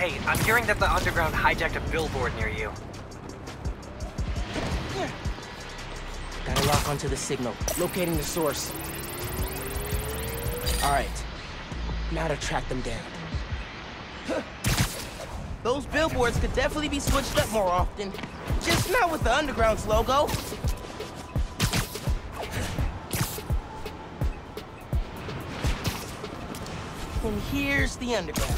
Hey, I'm hearing that the underground hijacked a billboard near you. Gotta lock onto the signal. Locating the source. Alright. Now to track them down. Those billboards could definitely be switched up more often. Just not with the Underground's logo. And here's the Underground.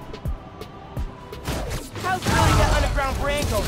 How's really that Underground brand going?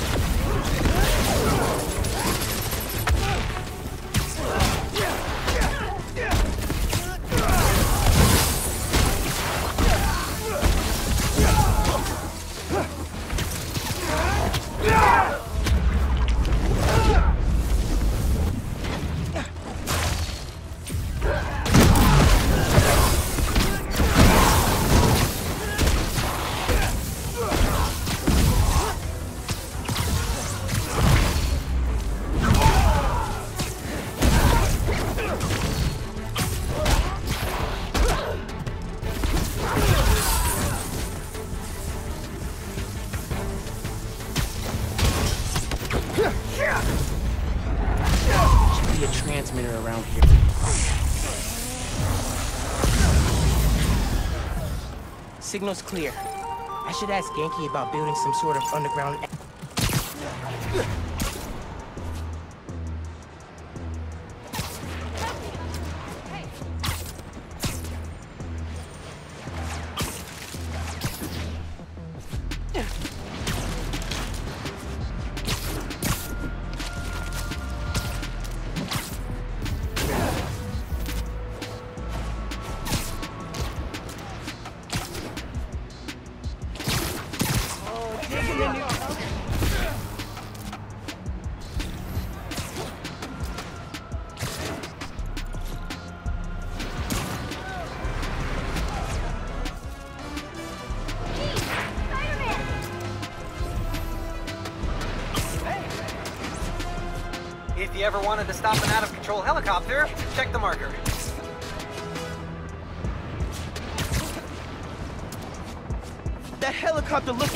Should be a transmitter around here. Signal's clear. I should ask Ganke about building some sort of underground... If you ever wanted to stop an out-of-control helicopter, check the marker. That helicopter looks...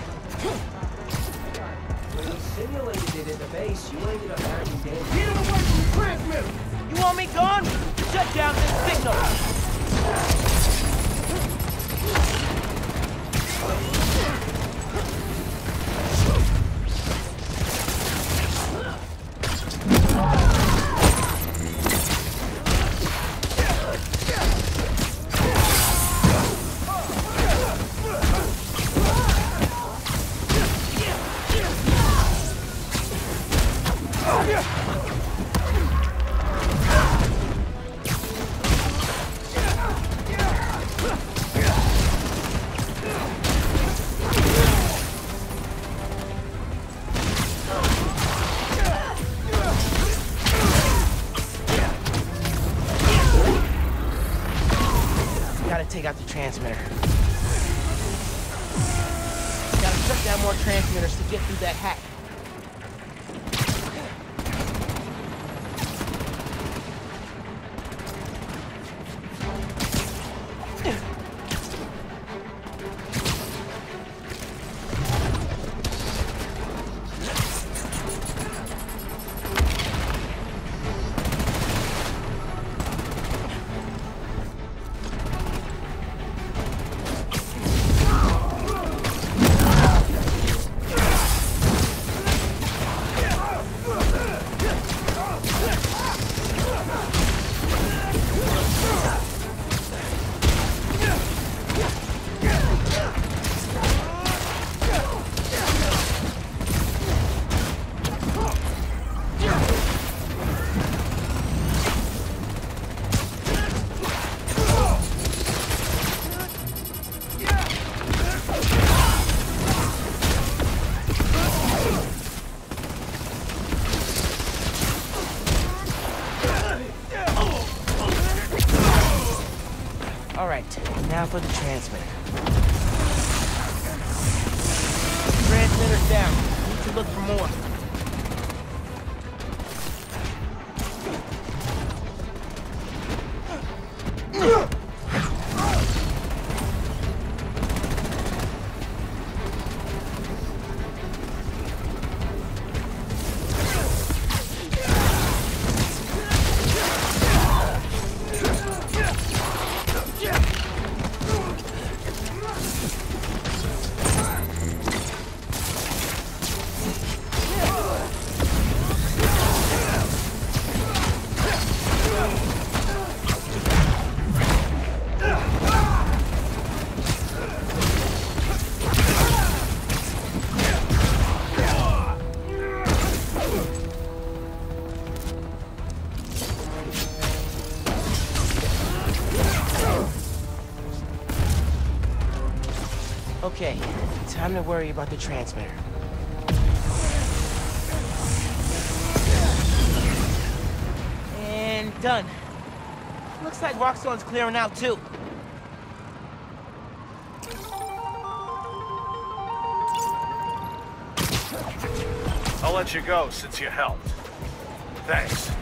When you simulated it at the base, you ended up having damage. Get him away from the transmitter! You want me gone? Shut down this signal! Gotta take out the transmitter. Gotta shut down more transmitters to get through that hack. Alright, now for the transmitter. Transmitter's down. Need to look for more. Okay, time to worry about the transmitter. And done. Looks like Roxxon's clearing out too. I'll let you go since you helped. Thanks.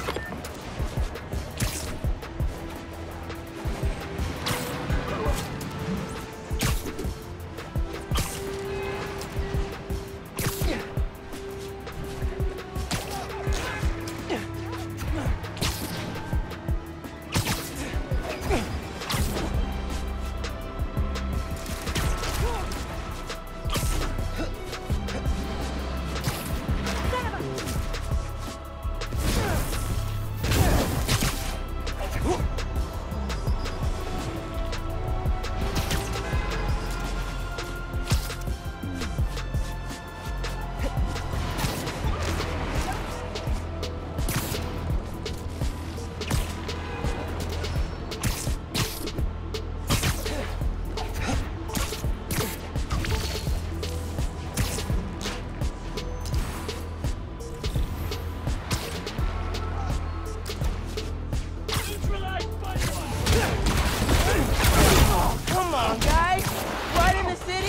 Come on, guys! Right in the city?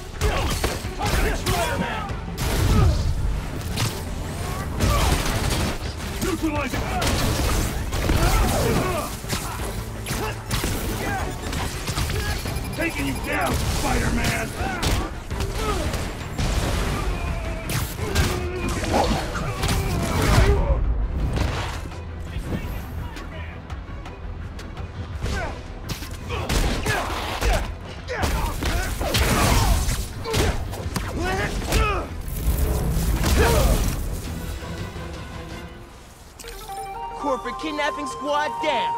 Neutralizing! Taking you down, Spider-Man! Corporate kidnapping squad down.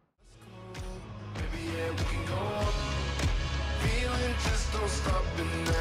Feeling just don't stop enough.